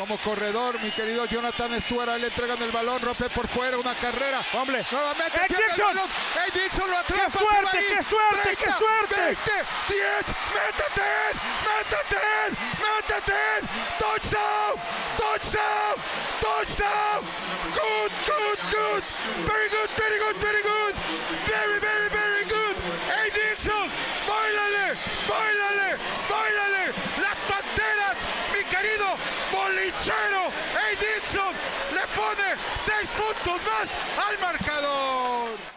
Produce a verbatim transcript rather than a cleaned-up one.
como corredor, mi querido Jonathan Stuart, le entregan el balón, rompe por fuera, una carrera. Fumble. Nuevamente Ed Dickson. Ed Dickson lo atrapa. ¡Qué suerte, qué suerte, treinta, qué suerte! veinte, diez, métete, métete, métete. Touchdown, touchdown, touchdown. Good, good, good. Very good, very good, very good. Very, very, very good. Ed Dickson, báilale, báilale, báilale. Las Panteras, mi querido bolichero Ed Dickson, le pone seis puntos más al marcador.